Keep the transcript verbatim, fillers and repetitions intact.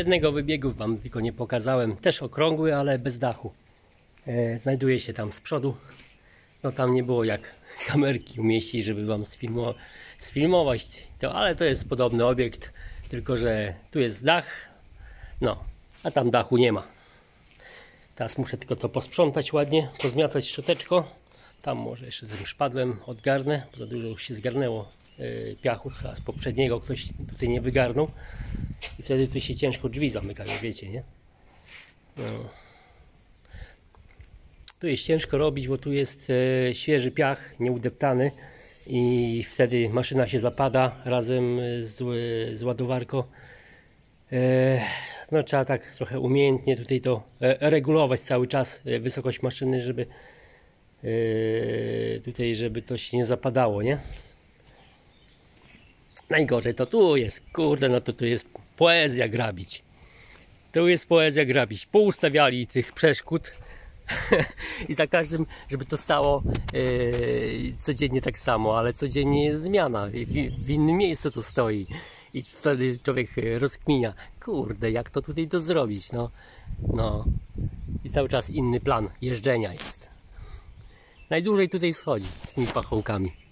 jednego wybiegu wam tylko nie pokazałem, też okrągły, ale bez dachu. E, znajduje się tam z przodu. No tam nie było jak kamerki umieścić, żeby wam sfilmo, sfilmować to, ale to jest podobny obiekt, tylko że tu jest dach, no, a tam dachu nie ma. Teraz muszę tylko to posprzątać ładnie, pozmiatać szczoteczką. Tam może jeszcze tym szpadłem odgarnę, bo za dużo już się zgarnęło yy, piachu, a z poprzedniego ktoś tutaj nie wygarnął. I wtedy tu się ciężko drzwi zamykają, wiecie, nie? No. Tu jest ciężko robić, bo tu jest e, świeży piach, nieudeptany i wtedy maszyna się zapada razem z, z ładowarką. E, no trzeba tak trochę umiejętnie tutaj to e, regulować cały czas, e, wysokość maszyny, żeby e, tutaj, żeby to się nie zapadało, nie? Najgorzej to tu jest, kurde, no to tu jest poezja grabić. Tu jest poezja grabić. Poustawiali tych przeszkód. I za każdym, żeby to stało yy, codziennie tak samo, ale codziennie jest zmiana. W, w innym miejscu to stoi. I wtedy człowiek rozkminia, kurde, jak to tutaj to zrobić, no. No. I cały czas inny plan jeżdżenia jest. Najdłużej tutaj schodzi z tymi pachołkami.